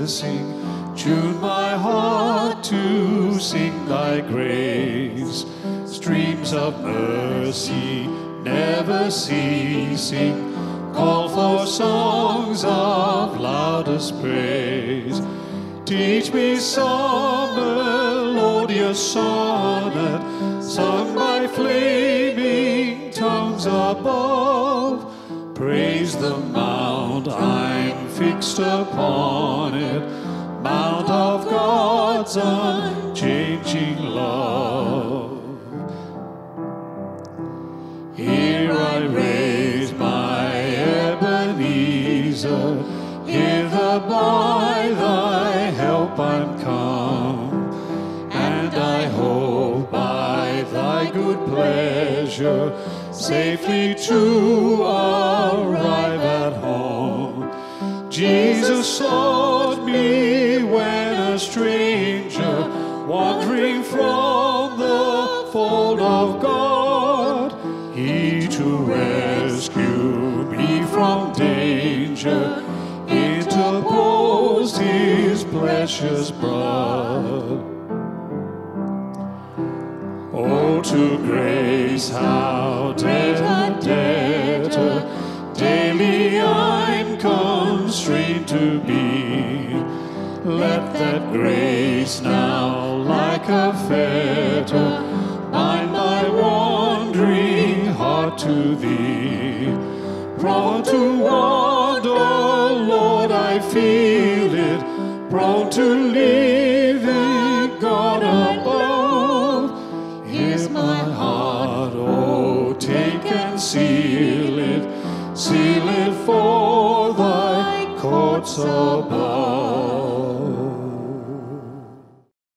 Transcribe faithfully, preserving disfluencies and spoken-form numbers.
blessing. Tune my heart to sing thy grace. Streams of mercy never ceasing, call for songs of loudest praise. Teach me some melodious sonnet, sung by flaming tongues above. Praise the mount, I'm fixed upon it, mount of God's unchanging love. Here I raise my Ebenezer, hither by thy help I'm come, and I hope by thy good pleasure safely to arrive at home. Jesus sought me when a stranger, wandering from the fold of God, he to rescue me from danger interposed his precious blood. Oh, to grace how dead a debtor daily I'm constrained to be. Let that grace now like a fetter bind my wandering heart to thee. Prone to wander, Lord, I feel it, prone to leave it, God above. Here's my heart, oh, take and seal it, seal it for thy courts above.